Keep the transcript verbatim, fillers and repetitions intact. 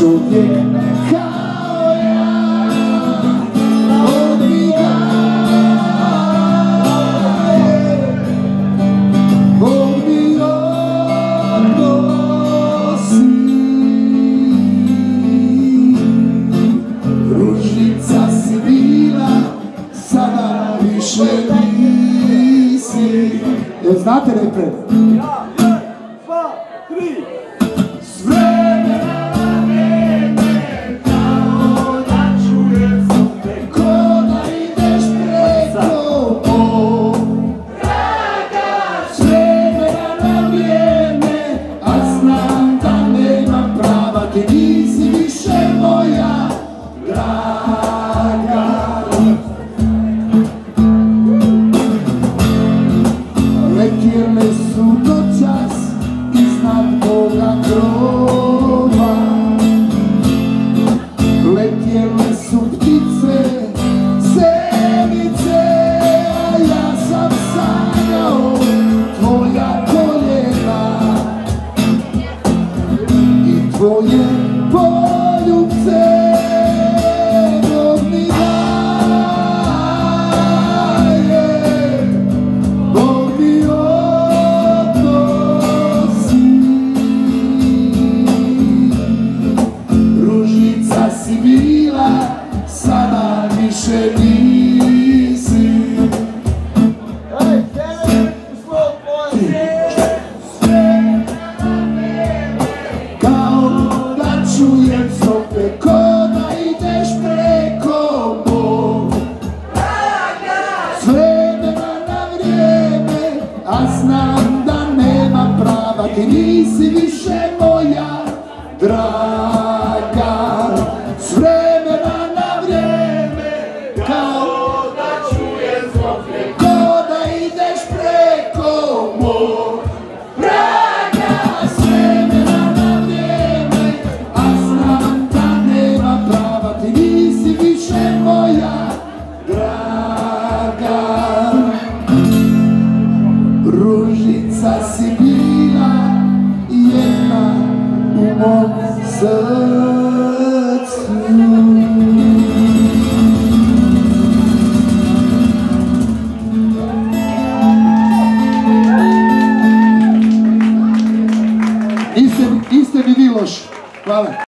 čovjek kao ja odmigaje, Bog mi odnosi. Ružica si bila, sada više nisi. Jel znate refren? Ja, jedan, dva, tri. S vremena na vrijeme, kao da čujem zvuke, ko da ideš preko mog praga. S vremena na vrijeme, a znam da nemam prava, ti nisi više moja draga. Letjele su noćas iznad moga krova, letjele su ptice, senice, a ja sam sanjao tvoja koljena i tvoje poljubce. Bog mi daje, Bog mi odnosi. Ružica si bila, sada više nisi. Ej, krenemo u svog pojasa. Kao da čujem zvuke, ko da ideš preko mog praga. S vremena na vrijeme, a znam da nema prava, ti nisi više moja draga. S vremena na vrijeme, kao da čujem zvuke, ko da ideš preko mog praga. S vremena na vrijeme, a znam da nema prava, ti nisi više moja draga. Ružica si bila jedna u mom srcu. Niste mi vi loši. Hvala.